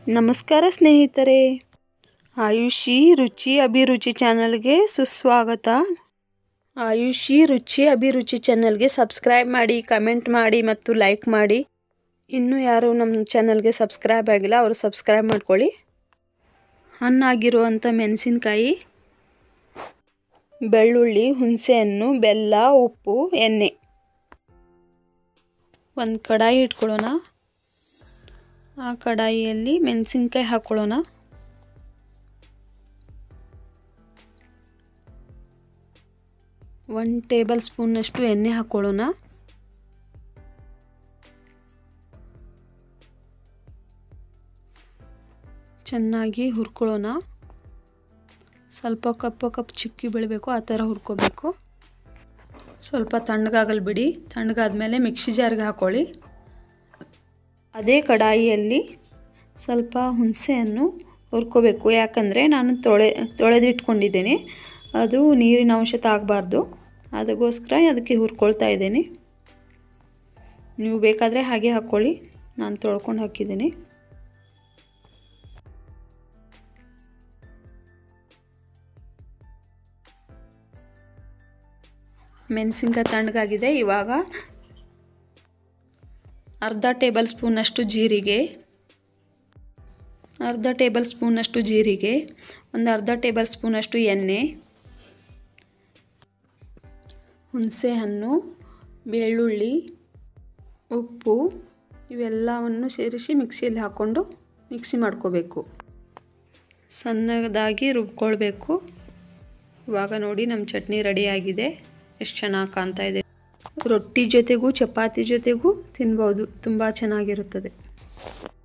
ನಮಸ್ಕಾರ ಸ್ನೇಹಿತರೆ, ಆಯುಷಿ ರುಚಿ ಅಭಿರುಚಿ ಚಾನಲ್ಗೆ ಸುಸ್ವಾಗತ. ಆಯುಷಿ ರುಚಿ ಅಭಿರುಚಿ ಚಾನಲ್ಗೆ ಸಬ್ಸ್ಕ್ರೈಬ್ ಮಾಡಿ, ಕಮೆಂಟ್ ಮಾಡಿ ಮತ್ತು ಲೈಕ್ ಮಾಡಿ. ಇನ್ನೂ ಯಾರು ನಮ್ಮ ಚಾನಲ್ಗೆ ಸಬ್ಸ್ಕ್ರೈಬ್ ಆಗಿಲ್ಲ ಅವರು ಸಬ್ಸ್ಕ್ರೈಬ್ ಮಾಡ್ಕೊಳ್ಳಿ. ಹಣ್ಣಾಗಿರುವಂಥ ಮೆಣಸಿನಕಾಯಿ, ಬೆಳ್ಳುಳ್ಳಿ, ಹುಣಸೆಹಣ್ಣು, ಬೆಲ್ಲ, ಉಪ್ಪು, ಎಣ್ಣೆ. ಒಂದು ಕಡಾಯಿ ಇಟ್ಕೊಳ್ಳೋಣ. ಆ ಕಡಾಯಿಯಲ್ಲಿ ಮೆಣಸಿನಕಾಯಿ ಹಾಕ್ಕೊಳ್ಳೋಣ. ಒಂದು ಟೇಬಲ್ ಸ್ಪೂನ್ನಷ್ಟು ಎಣ್ಣೆ ಹಾಕ್ಕೊಳ್ಳೋಣ. ಚೆನ್ನಾಗಿ ಹುರ್ಕೊಳ್ಳೋಣ. ಸ್ವಲ್ಪ ಕಪ್ಪು ಚಿಕ್ಕಿ ಬೀಳಬೇಕು, ಆ ಥರ ಹುರ್ಕೋಬೇಕು. ಸ್ವಲ್ಪ ತಣ್ಣಗಾಗಲ್ ಬಿಡಿ. ತಣ್ಣಗಾದ್ಮೇಲೆ ಮಿಕ್ಸಿ ಜಾರ್ಗೆ ಹಾಕ್ಕೊಳ್ಳಿ. ಅದೇ ಕಡಾಯಿಯಲ್ಲಿ ಸ್ವಲ್ಪ ಹುಣಸೆಹಣ್ಣು ಹುರ್ಕೋಬೇಕು. ಯಾಕಂದರೆ ನಾನು ತೊಳೆದಿಟ್ಕೊಂಡಿದ್ದೇನೆ, ಅದು ನೀರಿನ ಅಂಶ ತಾಗಬಾರ್ದು. ಅದಕ್ಕೋಸ್ಕರ ಅದಕ್ಕೆ ಹುರ್ಕೊಳ್ತಾ ಇದ್ದೇನೆ. ನೀವು ಬೇಕಾದರೆ ಹಾಗೆ ಹಾಕ್ಕೊಳ್ಳಿ, ನಾನು ತೊಳ್ಕೊಂಡು ಹಾಕಿದ್ದೀನಿ. ಮೆಣಸಿನ್ಕಾಯಿ ತಣ್ಣಗಾಗಿದೆ. ಇವಾಗ ಅರ್ಧ ಟೇಬಲ್ ಸ್ಪೂನಷ್ಟು ಜೀರಿಗೆ, ಒಂದು ಅರ್ಧ ಟೇಬಲ್ ಸ್ಪೂನಷ್ಟು ಎಣ್ಣೆ, ಹುಣಸೆಹಣ್ಣು, ಬೆಳ್ಳುಳ್ಳಿ, ಉಪ್ಪು ಇವೆಲ್ಲವನ್ನು ಸೇರಿಸಿ ಮಿಕ್ಸಿಯಲ್ಲಿ ಹಾಕ್ಕೊಂಡು ಮಿಕ್ಸಿ ಮಾಡ್ಕೋಬೇಕು. ಸಣ್ಣದಾಗಿ ರುಬ್ಕೊಳ್ಬೇಕು. ಇವಾಗ ನೋಡಿ ನಮ್ಮ ಚಟ್ನಿ ರೆಡಿಯಾಗಿದೆ. ಎಷ್ಟು ಚೆನ್ನಾಗಿ ಕಾಣ್ತಾ ಇದೆ. ರೊಟ್ಟಿ ಜೊತೆಗೂ ಚಪಾತಿ ಜೊತೆಗೂ ತಿನ್ಬೋದು. ತುಂಬ ಚೆನ್ನಾಗಿರುತ್ತದೆ.